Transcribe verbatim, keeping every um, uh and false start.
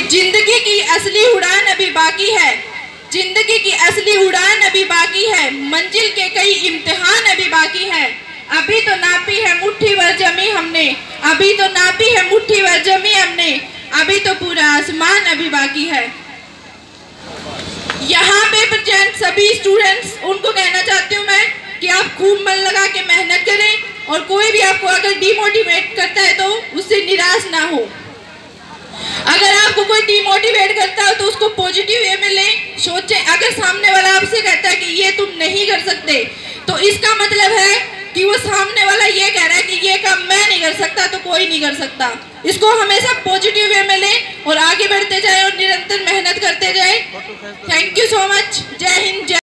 जिंदगी की असली उड़ान अभी बाकी है, जिंदगी की असली उड़ान अभी बाकी है, मंजिल के कई इम्तिहान अभी बाकी है। अभी तो नापी है मुट्ठी भर जमी हमने, अभी तो नापी है मुट्ठी भर जमी हमने, अभी तो पूरा आसमान अभी बाकी है। यहाँ पे प्रेजेंट सभी स्टूडेंट्स, उनको कहना चाहती हूँ मैं कि आप खूब मन लगा के मेहनत करें और कोई भी आपको अगर डिमोटिवेट करता है तो उससे निराश ना हो। अगर आपको कोई डिमोटिवेट करता है तो उसको पॉजिटिव वे में लें, सोचें। अगर सामने वाला आपसे कहता है कि ये तुम नहीं कर सकते, तो इसका मतलब है कि वो सामने वाला ये कह रहा है कि ये काम मैं नहीं कर सकता तो कोई नहीं कर सकता। इसको हमेशा पॉजिटिव वे में लें और आगे बढ़ते जाए और निरंतर मेहनत करते जाए। Thank you so much. जय हिंद। जय